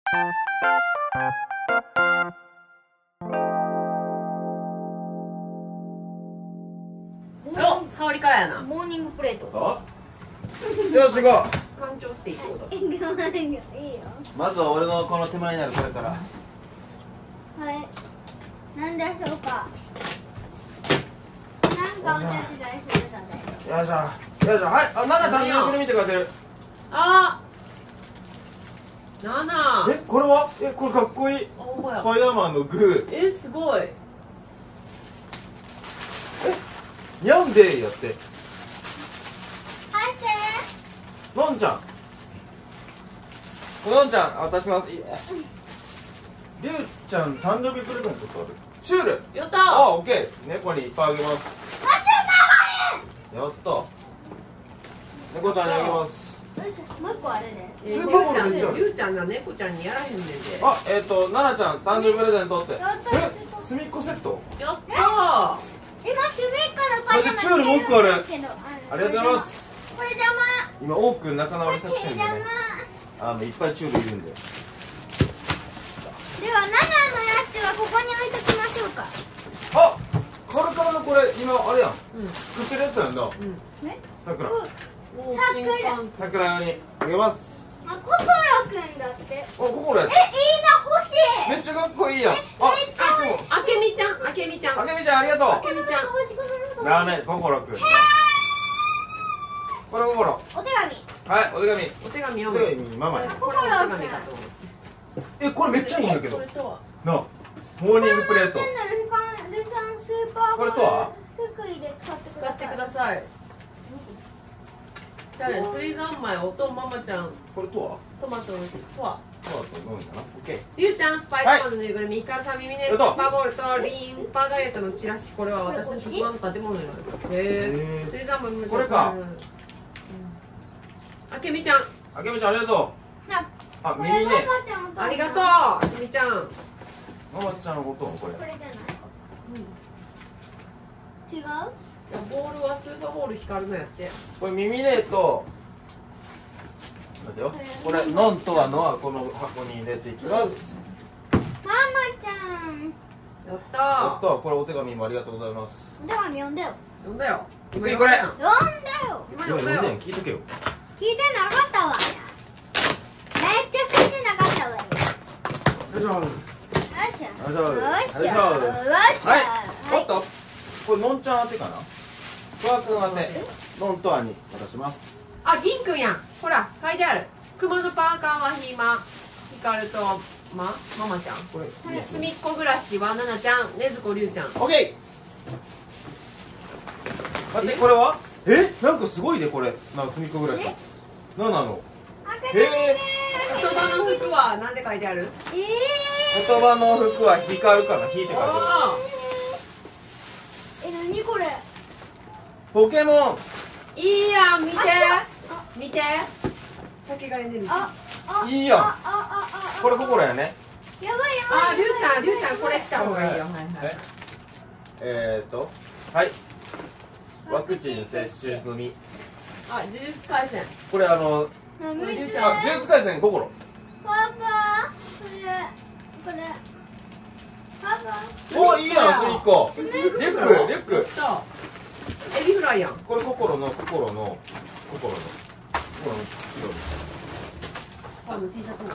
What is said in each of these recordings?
お、沙織からやな。 モーニングプレート。 よし行こ干潮していこうと。 いいよ。 まずは俺のこの手前にあるこれから。 はい。なんでしょうか。なんかお手伝いするので。 よいしょよいしょ。はい、あ、ナナ誕生日見てくれてる。 あー、ナナ。 え、これはこれかっこいい。 あ、ほんまや。 スパイダーマンのグー。 すごい。 ニャンデーやって。 はい、 のんちゃん。のんちゃん、渡します。りゅうちゃん誕生日プレゼントとある。シュール。 やったあ、オッケー。猫にいっぱいあげます。やった。猫ちゃんにあげます。 もう一個あれね。 スーパーボールめっちゃある。 りゅうちゃんが猫ちゃんにやらへんねんで。 あ、ななちゃん誕生日プレゼントって。 やったすみっこセット。 やったー。 今シュメッカのパジャマ着てるんですけど。 チュールもう一個ある。 けどありがとうございます。 これ邪魔。 今オークン仲直り作戦でね。 邪いっぱいチュールいるんで。 では7のやつはここに置いときましょうか。 あ、カルカルのこれ今あれやん。 うん。 作ってるやつなんだ。 ね。 桜。 もう新幹線。 桜用にあげます。 あ、ココロくんだって。 あ、ここやつ。 いいな、欲しい。 めっちゃかっこいいやん。あ、いつも。 あけみちゃん、あけみちゃん。 あけみちゃんありがとあけみちゃん。 欲しくなるう。ラーメンココロくん。これココロ。 お手紙。 はい、お手紙。 お手紙お読む。 手紙ママに。 これお手紙かと思う。 これめっちゃいいんだけどこれ。とは。 なあ、モーニングプレート。 チャンネルルカンスーパーこれとは福井で使ってく使ってださい。 ください。じゃあね、釣り三昧、おとんママちゃん、 これとはトマトとは。 そうそう、飲んだな。オッケー。 りゅうちゃん、スパイダーマンのぬいぐるみ、ヒカルさん、耳ね、スーパーボールとリンパダイエットのチラシ、これは私の職場の建物にある。へえ。釣り三昧、 これか。 あけみちゃん、 あけみちゃんありがとなう。あ、 これ耳ね。 ママちゃんとありがとう、あけみちゃん。 ママちゃんのことこれ。 これじゃない違う。 じゃあボールはスーパーボール光るのやって。 これ耳ねと。待てよ。これノンとはのはこの箱に入れていきます。 ママちゃん。 やったやっー。 た、これお手紙もありがとうございます。 お手紙読んでよ。 読んだよ。 次これ読んだよ。 今読んだよ。 聞いとけよ。 聞いてなかったわ。めっちゃ聞いてなかったわよ。 よいしょ。 よっしゃ。 よいしょよっしゃ。 よいしょよっしゃ。 はい。おっと。これのんちゃん宛てかな。トワくん宛て。のんとあに渡します。 あ、銀くんやん。ほら、書いてある。熊のパーカーはひま、ひかると、ママちゃん。 これ。いいすみっこ暮らしはななちゃん、ねずこりゅうちゃん。 オッケー。待って、これは。なんかすごいね、これ。すみっこ暮らし。なんなの。 開けてみて言葉の服は何で書いてある？ 言葉の服は光るかな。引いて書いてある。 何これ。 ポケモン。 いいやん、見てあ見て。酒がエネルギー。 いいやん。これ心やね。 やばいやばい。 あ、りゅうちゃんこれ来た方がいいよ。はいはい。 はい。ワクチン接種済み。 あ、呪術廻戦。 これ水りゅうちゃん呪術廻戦心。 パパ、これ。パパ。 お、いいやん、すみっこ。リュック。 そうエビフライやん。 これ心のファンの T シャツな。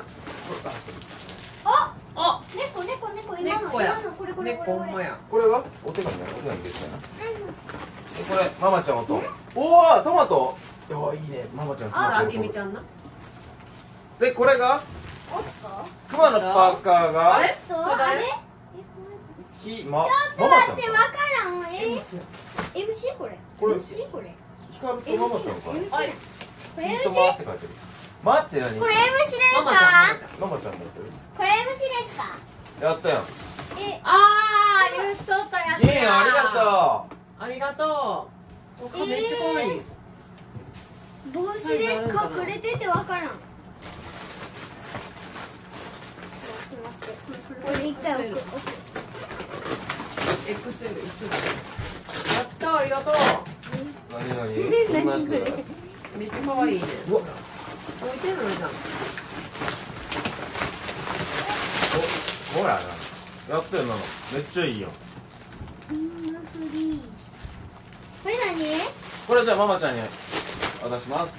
あ、猫猫や。 これ猫ほんまや。 これはお手紙やな。お手紙ですよな。これママちゃんのトン。おお、トマト。いいね、ママちゃんトマト。 あけみちゃんな。 で、これがおっと。 クマのパーカーがあれ？ そうそれ誰？ ママちゃん待って、わからん。MC これ。 これ MC これ。 光とママちゃんか。 MC はい。 これヒート MC マって書いてる。待って何？ これ MC ですママちゃん。 か？ ママちゃんだってる。 これ MC ですか？ やったやん。 あー、言っとったやつや。 ジンありがとありがとう。めっちゃ可愛い。 帽子で隠れててわからん。これ一回置く。 XL 一緒だ。やった、ありがとう。 何？こんなやつ。 めっちゃ可愛いね。 うわ、 置いてんのじゃん。 やったよなの。めっちゃいいやん。 これ何？ これじゃあママちゃんに渡します。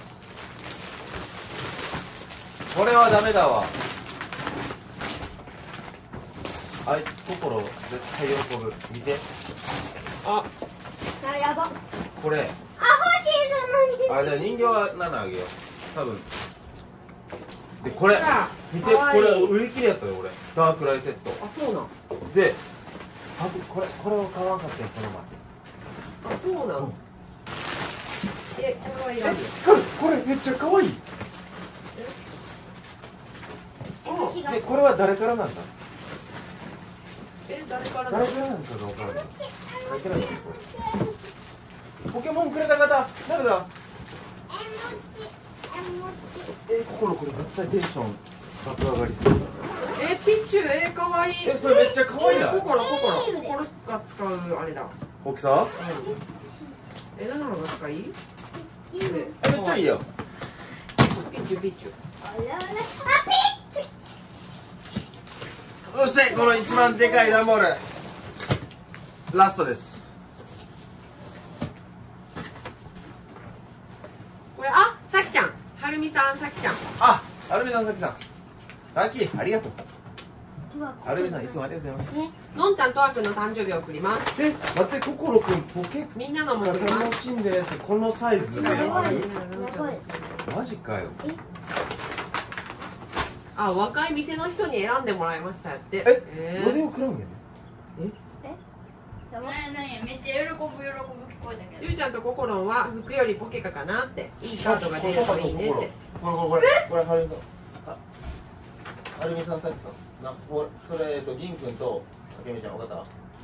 これはダメだわ。あい心絶対喜ぶ。見て。 あ、 やば。 これ。 欲しいそのあ、じゃあ人形は7あげよう。多分。でこれ見て、これ売り切れやったよ俺。ダークライセット。 あ、そうなん。 で、これを買わんかったよこのあ、そうなん。え、これはいらんよ。 前。これめっちゃ可愛い。でこれは誰からなんだ。 誰から誰からなんかが分からない。書いてないよこれ。ポケモンくれた方誰だ。心これ絶対テンション爆上がりする。 ピッチュかわいい。 それめっちゃ可愛いな。 心が使うあれだ。 大きさ？ 何のが使い？ めっちゃいいよ。 ピッチュ。 そしてこの一番でかい段ボールラストです。 これさきちゃん、はるみさん、さきちゃん。 はるみさん、さきさん、さきありがとう。はるみさんいつもありがとうございます。 のんちゃんとわくんの誕生日を送ります。 待って、心くんポケみんなのも送ります。 楽しんでねってこのサイズである。マジかよ。 若い店の人に選んでもらいましたやって。 ロデオクラウンやね。 めっちゃ喜ぶ聞こえたけど。 ゆうちゃんとこころんは服よりポケカかなって。いいカードが出るといいねって。 これはるみさん。はるみさん、さきさん。それ銀くんとあけみちゃん分かった？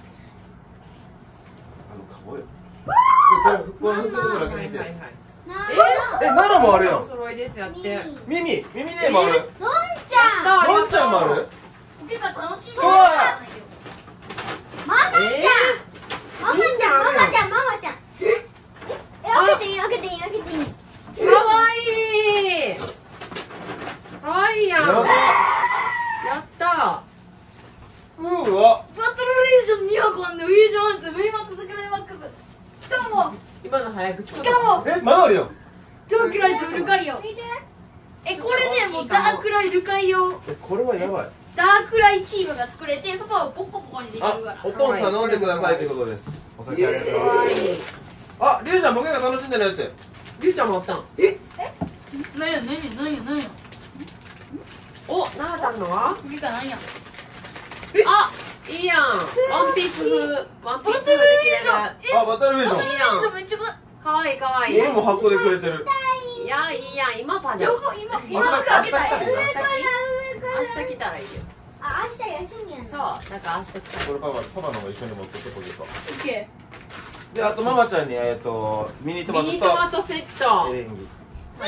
顔よ。これ服のだけ見て。奈良もあるやん。 お揃いですやって。 耳ねもある。 のんちゃんもある。 ポケカ楽しんでる。 うわママちゃんママちゃん開けていいかわいいやん。やった。 うわバトルレーション2箱あんで、ウィージョンズ、VMAX、クライマックス。しかも今の早口。 しかもまだあるよ。 ダークライとルカリオ。これね、もうダークライルカイ用。 これはやばい。 ダークライチームが作れて、パパをポコポコにできるから。 お父さん飲んでくださいということです。お酒ありがとう。りゅうちゃんボケが楽しんでるって。 りゅうちゃんもあったん。 何やお、なあたんのは？ ポケカ何や。 いいやん。ワンピース風できるバトルビジョンめっちゃかわいい。 俺も箱でくれてる。 いや、今パジャマ。 今すぐ開けたい。 明日来たらいいよ。 明日休みやね。 そう、なんか明日来た。 これパパのも一緒に持ってってポケット。 オッケで、あとママちゃんにミニトマトとミニトマトセット。 エリンギ。あ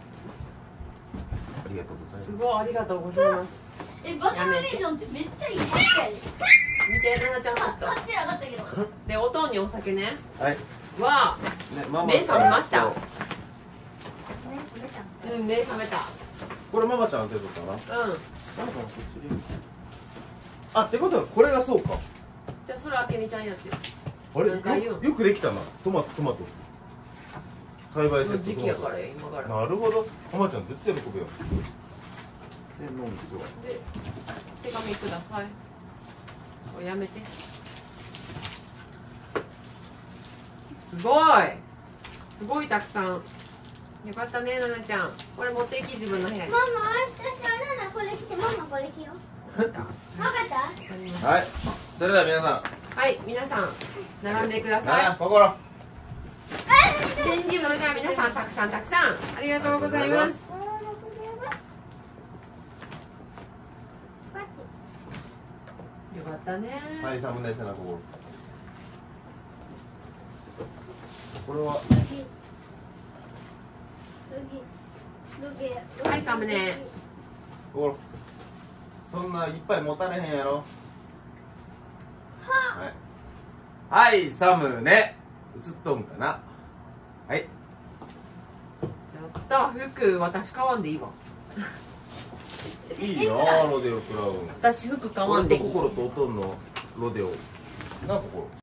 りがとうございます。 すごいありがとうございます。 バトルレーションってめっちゃいい。見て、 ななちゃんセット。 買ってなかったけど。 で、おとんにお酒ね。 はい。 目覚めました。目覚めた。 これママちゃん当てとったな。ってことはこれがそうか。 じゃあそれあけみちゃんやってよ。 あれよくできたな。トマト栽培セット。 時期やから今から。 なるほど。ママちゃん絶対喜ぶよ。で、飲んでくわ。 で、手紙ください。これやめて。すごいたくさん。よかったね、ななちゃん。これ持っていき自分の部屋に。 ママ、明日ナナこれ着て、ママこれ着よう。分かった？ はい。それでは皆さん。 はい、皆さん並んでください。 心。 それでは皆さんたくさんありがとうございます。よかったね。 はい、サムネ背中心。これは。 はい、サムネ。 心。そんないっぱい持たれへんやろ。はい、サムネ。映っとんかな。はい。 やった、服私買わんでいいわ。 いいなロデオクラウン。 私服買わんでいい。 心とおとんのロデオ。なんかこう